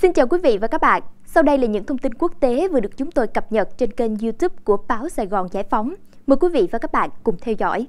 Xin chào quý vị và các bạn. Sau đây là những thông tin quốc tế vừa được chúng tôi cập nhật trên kênh YouTube của báo Sài Gòn Giải phóng. Mời quý vị và các bạn cùng theo dõi.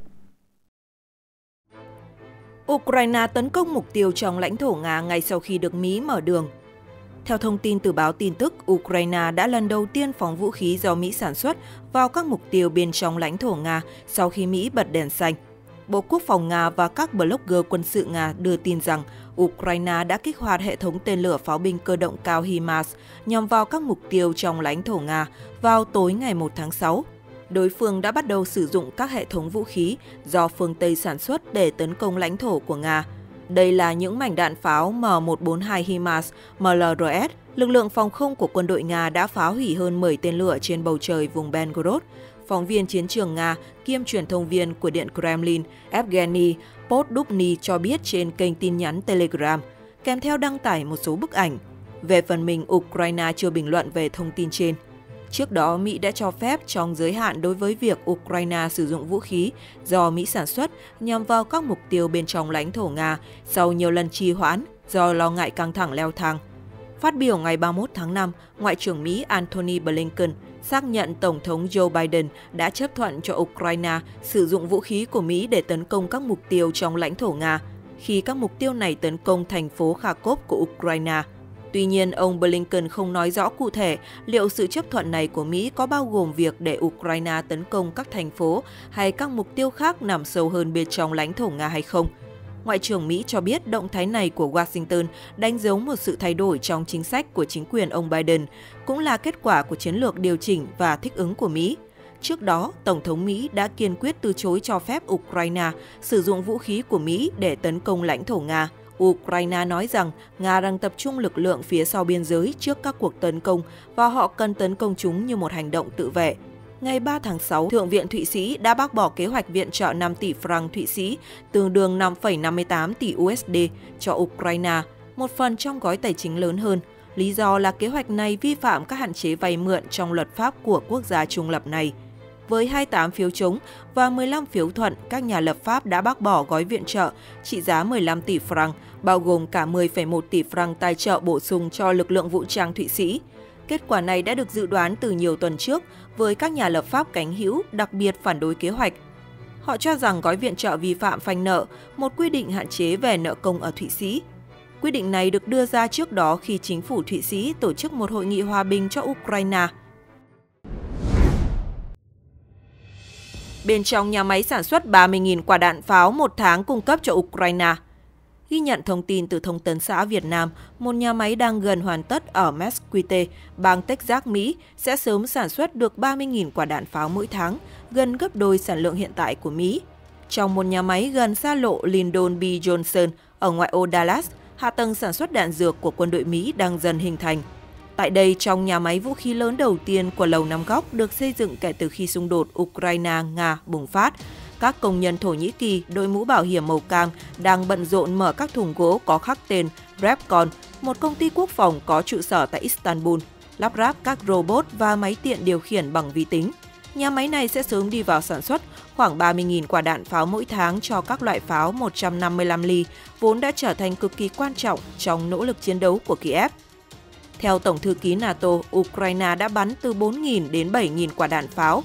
Ukraine tấn công mục tiêu trong lãnh thổ Nga ngay sau khi được Mỹ mở đường. Theo thông tin từ báo tin tức, Ukraine đã lần đầu tiên phóng vũ khí do Mỹ sản xuất vào các mục tiêu bên trong lãnh thổ Nga sau khi Mỹ bật đèn xanh. Bộ Quốc phòng Nga và các blogger quân sự Nga đưa tin rằng Ukraine đã kích hoạt hệ thống tên lửa pháo binh cơ động cao HIMARS nhằm vào các mục tiêu trong lãnh thổ Nga vào tối ngày 1 tháng 6. Đối phương đã bắt đầu sử dụng các hệ thống vũ khí do phương Tây sản xuất để tấn công lãnh thổ của Nga. Đây là những mảnh đạn pháo M142 HIMARS MLRS. Lực lượng phòng không của quân đội Nga đã phá hủy hơn 10 tên lửa trên bầu trời vùng Belgorod. Phóng viên chiến trường Nga kiêm truyền thông viên của Điện Kremlin Evgeny Podubny cho biết trên kênh tin nhắn Telegram, kèm theo đăng tải một số bức ảnh. Về phần mình, Ukraine chưa bình luận về thông tin trên. Trước đó, Mỹ đã cho phép trong giới hạn đối với việc Ukraine sử dụng vũ khí do Mỹ sản xuất nhằm vào các mục tiêu bên trong lãnh thổ Nga sau nhiều lần trì hoãn do lo ngại căng thẳng leo thang. Phát biểu ngày 31 tháng 5, Ngoại trưởng Mỹ Antony Blinken xác nhận Tổng thống Joe Biden đã chấp thuận cho Ukraine sử dụng vũ khí của Mỹ để tấn công các mục tiêu trong lãnh thổ Nga, khi các mục tiêu này tấn công thành phố Kharkov của Ukraine. Tuy nhiên, ông Blinken không nói rõ cụ thể liệu sự chấp thuận này của Mỹ có bao gồm việc để Ukraine tấn công các thành phố hay các mục tiêu khác nằm sâu hơn bên trong lãnh thổ Nga hay không. Ngoại trưởng Mỹ cho biết động thái này của Washington đánh dấu một sự thay đổi trong chính sách của chính quyền ông Biden, cũng là kết quả của chiến lược điều chỉnh và thích ứng của Mỹ. Trước đó, Tổng thống Mỹ đã kiên quyết từ chối cho phép Ukraine sử dụng vũ khí của Mỹ để tấn công lãnh thổ Nga. Ukraine nói rằng Nga đang tập trung lực lượng phía sau biên giới trước các cuộc tấn công và họ cần tấn công chúng như một hành động tự vệ. Ngày 3 tháng 6, Thượng viện Thụy Sĩ đã bác bỏ kế hoạch viện trợ 5 tỷ franc Thụy Sĩ, tương đương 5,58 tỷ USD cho Ukraine, một phần trong gói tài chính lớn hơn. Lý do là kế hoạch này vi phạm các hạn chế vay mượn trong luật pháp của quốc gia trung lập này. Với 28 phiếu chống và 15 phiếu thuận, các nhà lập pháp đã bác bỏ gói viện trợ trị giá 15 tỷ franc, bao gồm cả 10,1 tỷ franc tài trợ bổ sung cho lực lượng vũ trang Thụy Sĩ. Kết quả này đã được dự đoán từ nhiều tuần trước với các nhà lập pháp cánh hữu đặc biệt phản đối kế hoạch. Họ cho rằng gói viện trợ vi phạm phanh nợ, một quy định hạn chế về nợ công ở Thụy Sĩ. Quyết định này được đưa ra trước đó khi chính phủ Thụy Sĩ tổ chức một hội nghị hòa bình cho Ukraine. Bên trong nhà máy sản xuất 30.000 quả đạn pháo một tháng cung cấp cho Ukraine. Ghi nhận thông tin từ Thông tấn xã Việt Nam, một nhà máy đang gần hoàn tất ở Mesquite, bang Texas, Mỹ, sẽ sớm sản xuất được 30.000 quả đạn pháo mỗi tháng, gần gấp đôi sản lượng hiện tại của Mỹ. Trong một nhà máy gần xa lộ Lyndon B. Johnson ở ngoại ô Dallas, hạ tầng sản xuất đạn dược của quân đội Mỹ đang dần hình thành. Tại đây, trong nhà máy vũ khí lớn đầu tiên của Lầu Năm Góc được xây dựng kể từ khi xung đột Ukraine-Nga bùng phát, các công nhân Thổ Nhĩ Kỳ đội mũ bảo hiểm màu cam đang bận rộn mở các thùng gỗ có khắc tên Repcon, một công ty quốc phòng có trụ sở tại Istanbul, lắp ráp các robot và máy tiện điều khiển bằng vi tính. Nhà máy này sẽ sớm đi vào sản xuất khoảng 30.000 quả đạn pháo mỗi tháng cho các loại pháo 155 ly, vốn đã trở thành cực kỳ quan trọng trong nỗ lực chiến đấu của Kiev. Theo Tổng thư ký NATO, Ukraine đã bắn từ 4.000 đến 7.000 quả đạn pháo,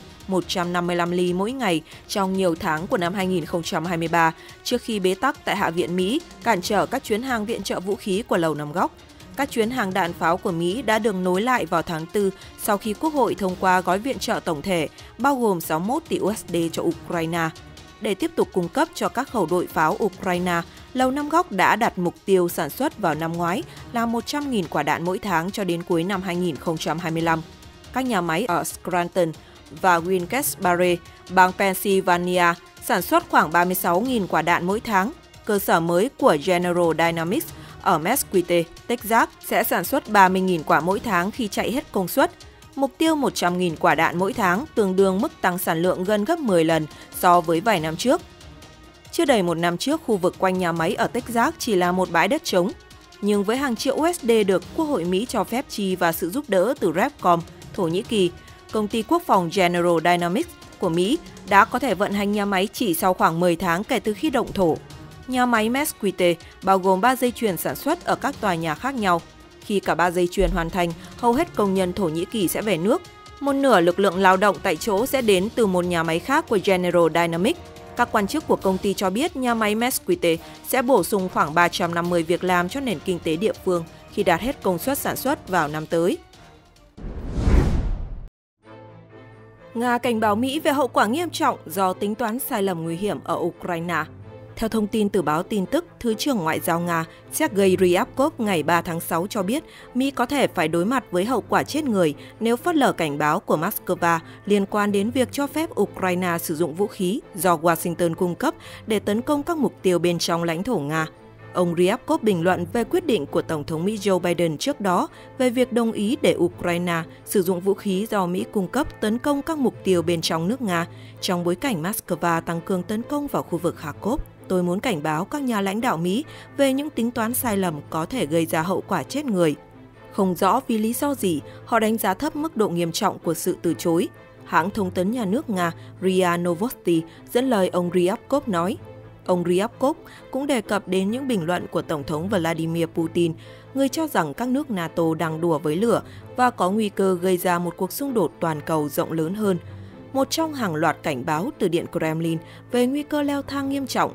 155 ly mỗi ngày trong nhiều tháng của năm 2023, trước khi bế tắc tại Hạ viện Mỹ cản trở các chuyến hàng viện trợ vũ khí của Lầu Năm Góc. Các chuyến hàng đạn pháo của Mỹ đã được nối lại vào tháng 4 sau khi Quốc hội thông qua gói viện trợ tổng thể, bao gồm 61 tỷ USD cho Ukraine. Để tiếp tục cung cấp cho các khẩu đội pháo Ukraine, Lầu Năm Góc đã đặt mục tiêu sản xuất vào năm ngoái là 100.000 quả đạn mỗi tháng cho đến cuối năm 2025. Các nhà máy ở Scranton và Wilkes-Barre, bang Pennsylvania, sản xuất khoảng 36.000 quả đạn mỗi tháng. Cơ sở mới của General Dynamics ở Mesquite, Texas sẽ sản xuất 30.000 quả mỗi tháng khi chạy hết công suất. Mục tiêu 100.000 quả đạn mỗi tháng tương đương mức tăng sản lượng gần gấp 10 lần so với vài năm trước. Chưa đầy một năm trước, khu vực quanh nhà máy ở Texas chỉ là một bãi đất trống. Nhưng với hàng triệu USD được Quốc hội Mỹ cho phép chi và sự giúp đỡ từ Repcom, Thổ Nhĩ Kỳ, công ty quốc phòng General Dynamics của Mỹ đã có thể vận hành nhà máy chỉ sau khoảng 10 tháng kể từ khi động thổ. Nhà máy Mesquite bao gồm 3 dây chuyền sản xuất ở các tòa nhà khác nhau. Khi cả 3 dây chuyền hoàn thành, hầu hết công nhân Thổ Nhĩ Kỳ sẽ về nước. Một nửa lực lượng lao động tại chỗ sẽ đến từ một nhà máy khác của General Dynamics. Các quan chức của công ty cho biết nhà máy Mesquite sẽ bổ sung khoảng 350 việc làm cho nền kinh tế địa phương khi đạt hết công suất sản xuất vào năm tới. Nga cảnh báo Mỹ về hậu quả nghiêm trọng do tính toán sai lầm nguy hiểm ở Ukraine. Theo thông tin từ báo tin tức, Thứ trưởng Ngoại giao Nga Sergei Ryabkov ngày 3 tháng 6 cho biết Mỹ có thể phải đối mặt với hậu quả chết người nếu phớt lờ cảnh báo của Moscow liên quan đến việc cho phép Ukraine sử dụng vũ khí do Washington cung cấp để tấn công các mục tiêu bên trong lãnh thổ Nga. Ông Ryabkov bình luận về quyết định của Tổng thống Mỹ Joe Biden trước đó về việc đồng ý để Ukraine sử dụng vũ khí do Mỹ cung cấp tấn công các mục tiêu bên trong nước Nga trong bối cảnh Moscow tăng cường tấn công vào khu vực Kharkov. Tôi muốn cảnh báo các nhà lãnh đạo Mỹ về những tính toán sai lầm có thể gây ra hậu quả chết người. Không rõ vì lý do gì, họ đánh giá thấp mức độ nghiêm trọng của sự từ chối. Hãng thông tấn nhà nước Nga RIA Novosti dẫn lời ông Ryabkov nói. Ông Ryabkov cũng đề cập đến những bình luận của Tổng thống Vladimir Putin, người cho rằng các nước NATO đang đùa với lửa và có nguy cơ gây ra một cuộc xung đột toàn cầu rộng lớn hơn. Một trong hàng loạt cảnh báo từ Điện Kremlin về nguy cơ leo thang nghiêm trọng.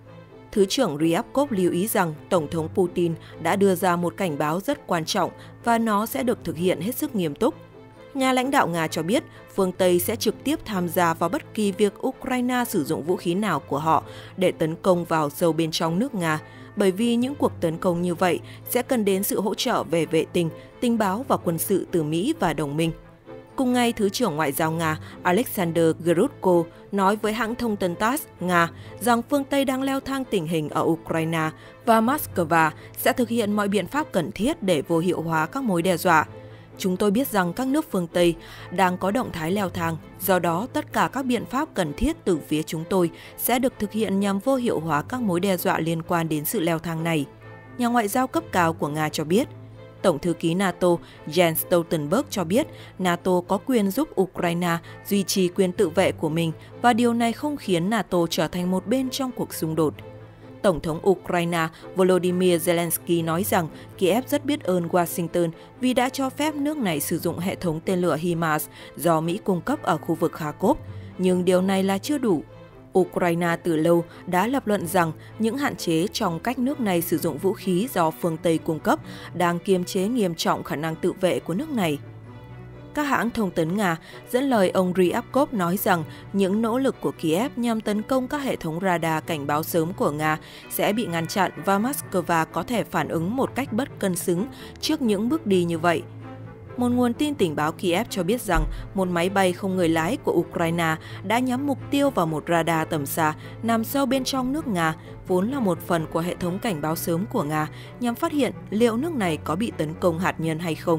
Thứ trưởng Ryabkov lưu ý rằng Tổng thống Putin đã đưa ra một cảnh báo rất quan trọng và nó sẽ được thực hiện hết sức nghiêm túc. Nhà lãnh đạo Nga cho biết phương Tây sẽ trực tiếp tham gia vào bất kỳ việc Ukraine sử dụng vũ khí nào của họ để tấn công vào sâu bên trong nước Nga, bởi vì những cuộc tấn công như vậy sẽ cần đến sự hỗ trợ về vệ tinh, tình báo và quân sự từ Mỹ và đồng minh. Cùng ngày, Thứ trưởng Ngoại giao Nga Alexander Grudko nói với hãng thông tấn TASS Nga rằng phương Tây đang leo thang tình hình ở Ukraine và Moscow sẽ thực hiện mọi biện pháp cần thiết để vô hiệu hóa các mối đe dọa. Chúng tôi biết rằng các nước phương Tây đang có động thái leo thang, do đó tất cả các biện pháp cần thiết từ phía chúng tôi sẽ được thực hiện nhằm vô hiệu hóa các mối đe dọa liên quan đến sự leo thang này. Nhà ngoại giao cấp cao của Nga cho biết. Tổng thư ký NATO Jens Stoltenberg cho biết NATO có quyền giúp Ukraine duy trì quyền tự vệ của mình và điều này không khiến NATO trở thành một bên trong cuộc xung đột. Tổng thống Ukraine Volodymyr Zelensky nói rằng Kiev rất biết ơn Washington vì đã cho phép nước này sử dụng hệ thống tên lửa HIMARS do Mỹ cung cấp ở khu vực Kharkov, nhưng điều này là chưa đủ. Ukraine từ lâu đã lập luận rằng những hạn chế trong cách nước này sử dụng vũ khí do phương Tây cung cấp đang kiềm chế nghiêm trọng khả năng tự vệ của nước này. Các hãng thông tấn Nga dẫn lời ông Ryabkov nói rằng những nỗ lực của Kiev nhằm tấn công các hệ thống radar cảnh báo sớm của Nga sẽ bị ngăn chặn và Moscow có thể phản ứng một cách bất cân xứng trước những bước đi như vậy. Một nguồn tin tình báo Kiev cho biết rằng một máy bay không người lái của Ukraine đã nhắm mục tiêu vào một radar tầm xa nằm sâu bên trong nước Nga, vốn là một phần của hệ thống cảnh báo sớm của Nga, nhằm phát hiện liệu nước này có bị tấn công hạt nhân hay không.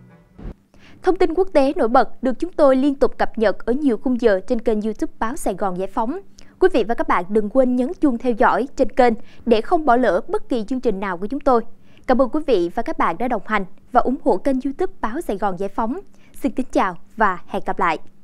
Thông tin quốc tế nổi bật được chúng tôi liên tục cập nhật ở nhiều khung giờ trên kênh YouTube Báo Sài Gòn Giải Phóng. Quý vị và các bạn đừng quên nhấn chuông theo dõi trên kênh để không bỏ lỡ bất kỳ chương trình nào của chúng tôi. Cảm ơn quý vị và các bạn đã đồng hành và ủng hộ kênh YouTube Báo Sài Gòn Giải Phóng. Xin kính chào và hẹn gặp lại!